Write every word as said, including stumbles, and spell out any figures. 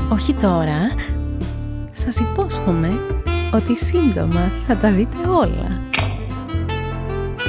Όχι τώρα. Σας υπόσχομαι ότι σύντομα θα τα δείτε όλα.